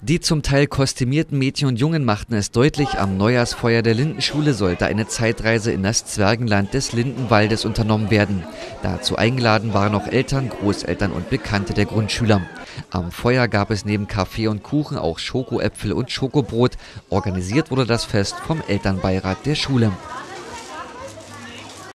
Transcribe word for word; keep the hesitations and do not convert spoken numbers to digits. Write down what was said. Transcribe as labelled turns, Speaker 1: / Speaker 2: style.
Speaker 1: Die zum Teil kostümierten Mädchen und Jungen machten es deutlich, am Neujahrsfeuer der Lindenschule sollte eine Zeitreise in das Zwergenland des Lindenwaldes unternommen werden. Dazu eingeladen waren auch Eltern, Großeltern und Bekannte der Grundschüler. Am Feuer gab es neben Kaffee und Kuchen auch Schokoäpfel und Schokobrot. Organisiert wurde das Fest vom Elternbeirat der Schule.